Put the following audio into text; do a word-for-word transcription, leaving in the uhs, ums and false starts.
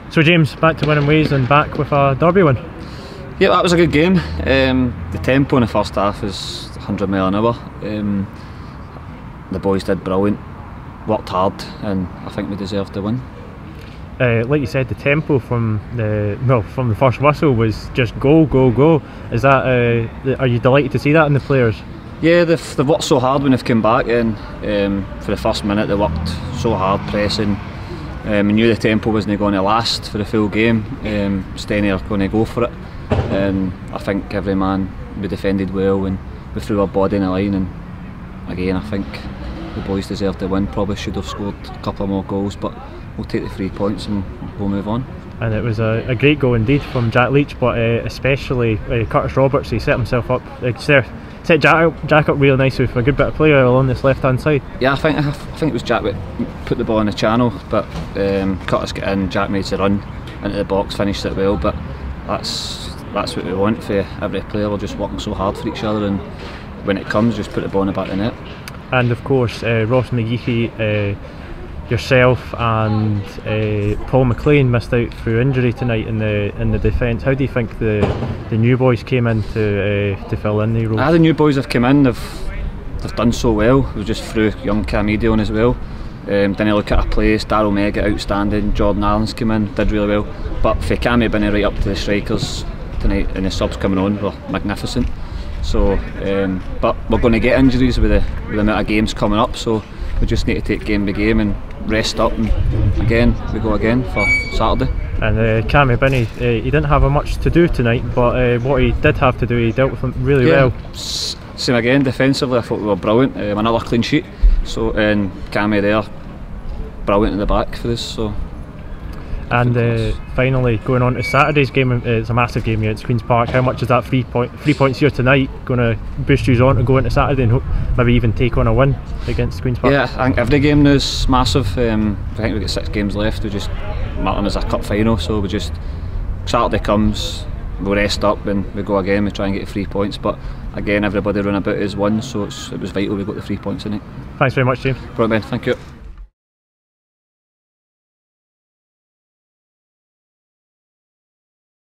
So James, back to winning ways and back with a derby win. Yeah, that was a good game. Um, the tempo in the first half was one hundred mile an hour. Um, the boys did brilliant, worked hard, and I think we deserved the win. Uh, like you said, the tempo from the well from the first whistle was just go, go, go. Is that? Uh, are you delighted to see that in the players? Yeah, they've, they've worked so hard when they've come back, and um, for the first minute they worked so hard pressing. Um, we knew the tempo wasn't going to last for the full game. Um, Stenhousemuir are going to go for it, and I think every man we defended well and we threw our body in the line. And again, I think the boys deserved the win. Probably should have scored a couple more goals, but we'll take the three points and we'll move on. And it was a, a great goal indeed from Jack Leach, but uh, especially uh, Curtis Roberts. He set himself up, uh, set Jack, Jack up really nicely with a good bit of play along this left hand side. Yeah, I think I think it was Jack that put the ball in the channel, but um, Curtis got in, Jack made the run into the box, finished it well. But that's that's what we want for every player. We're just working so hard for each other, and when it comes, just put the ball in the back of the net. And of course, uh, Ross McGeechy, uh, yourself and uh, Paul McLean missed out through injury tonight in the in the defence. How do you think the the new boys came in to uh, to fill in the roles? Ah, the new boys have come in. They've they've done so well. We just threw young Camedy on as well. Um, didn't look at our plays. Darryl Mega outstanding. Jordan Allen's come in, did really well. But for Cammy being right up to the strikers tonight and the subs coming on were magnificent. So, um, but we're going to get injuries with the with the amount of games coming up. So we just need to take game by game and rest up, and again we go again for Saturday. And uh, Cammy Binney, uh, he didn't have much to do tonight, but uh, what he did have to do, he dealt with them really yeah, well. Same again, defensively I thought we were brilliant. Um, another clean sheet. So and Cammy there, brilliant in the back for us. So. And uh, finally, going on to Saturday's game, uh, it's a massive game here at Queen's Park. How much is that three point three points here tonight going to boost you on to go into Saturday and hope maybe even take on a win against Queen's Park? Yeah, I think every game now is massive. Um, I think we've got six games left. We just mark them as a cup final, so we just Saturday comes, we'll rest up and we go again. We try and get three points, but again, everybody run about as one, so it's, it was vital we got the three points in it. Thanks very much, James. Brilliant, Ben. Thank you.